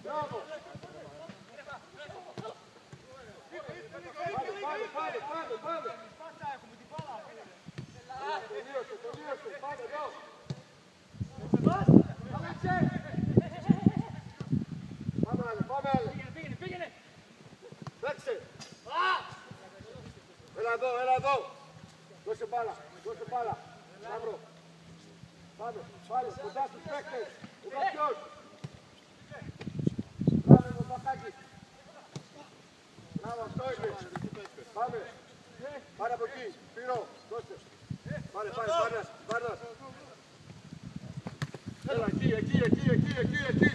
Μπράβο. Πάμε. Τελείωσε. Πάμε εδώ. Πάμε άλλε. Πήγαινε. Παίξε. Έλα εδώ. Δώσε μπάλα. Σταύρο. Πάμε, πάλι, κοντά στους παίκτες. Εδώ ποιος. Πάμε το μπακάκι. Μπράβο, αυτό είναι. Πάμε. Πάρε από εκεί. Σπύρο, δώσε. Πάρε, Βάρνας. Έλα, εκεί.